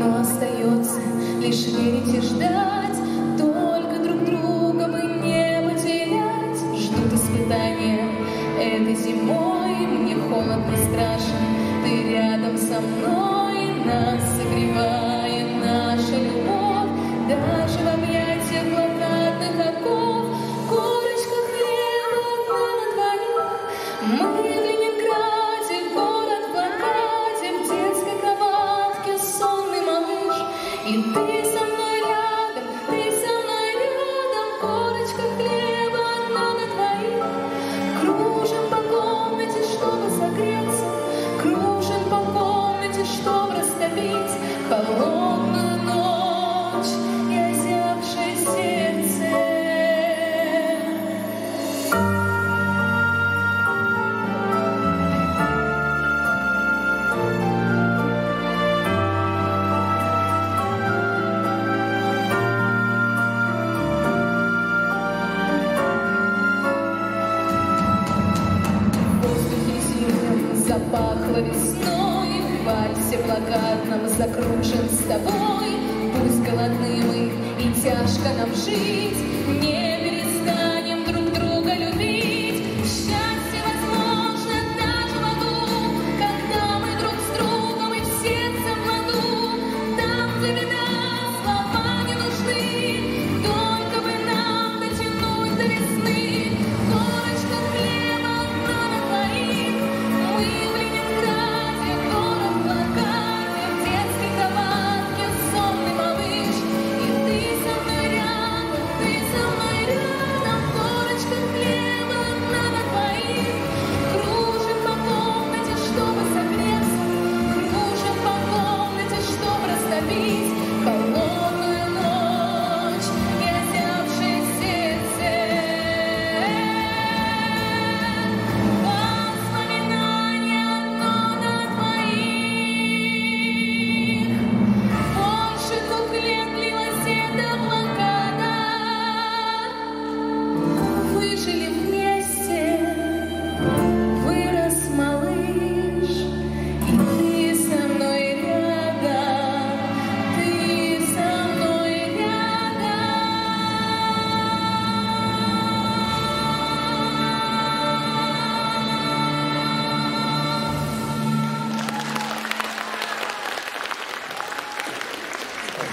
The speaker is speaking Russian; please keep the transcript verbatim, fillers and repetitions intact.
но остается лишь верить и ждать. Только друг друга бы не потерять. Ждут испытания этой зимой. Мне холодно, страшен, ты рядом со мной. Нас согревает наша любовь, даже в объятиях блокадных оков. Корочка хлеба одна на двоих. Мы в Ленинграде, город в блокаде, в детской кроватке сонный малыш. И ты со мной рядом, ты со мной рядом. Корочка хлеба одна на двоих. Кружим по комнате, чтобы согреться, кружим по комнате, чтобы растопить холодную ночь и озябшее сердце. Запахло весной, в вальсе блокадном закружим с тобой. Пусть голодны мы и тяжко нам жить, не